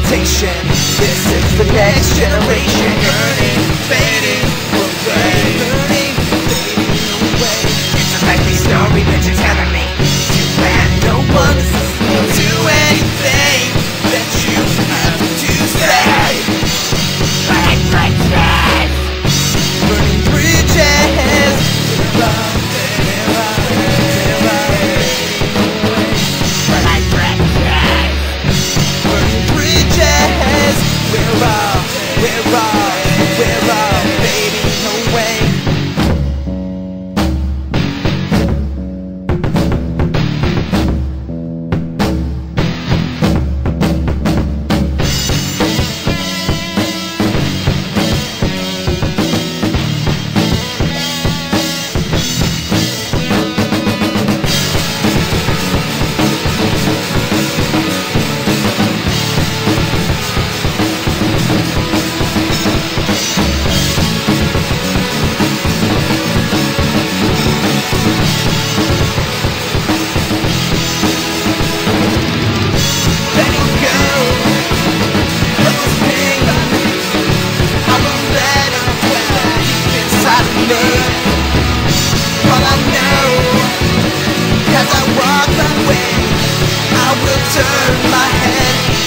temptation. This is the next generation. Burning, fading away. Burning, fading away. It's a likely story that you're telling me. You had no one to do anything that you have to say. Burning bridges. Burning bridges. We're all fading away. All I know, as I walk my way, I will turn my head